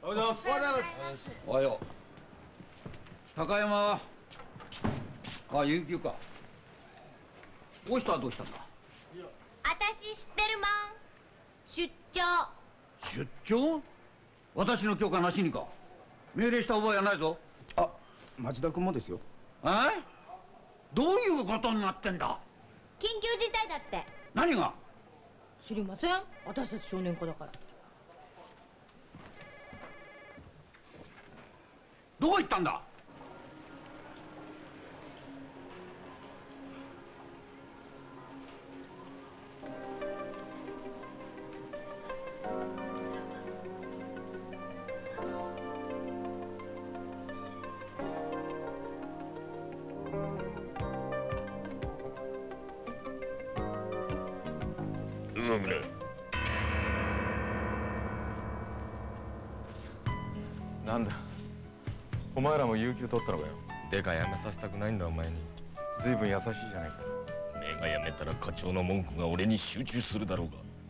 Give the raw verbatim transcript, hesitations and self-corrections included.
おはようございます。 おはようございます。 おはよう。高山はあ、有給か。お人はどうしたんだ。 私知ってるもん。出張。 出張？私の許可なしにか。命令した覚えはないぞ。 あ、町田君もですよ。 え？どういうことになってんだ。 緊急事態だって。 何が？ 知りません。私たち少年課だから。 どこ行ったんだ。 なんだ、お前らも有給取ったのかよ。 でかやめさせたくないんだお前に。 ずいぶん優しいじゃないか。 目がやめたら課長の文句が俺に集中するだろうが。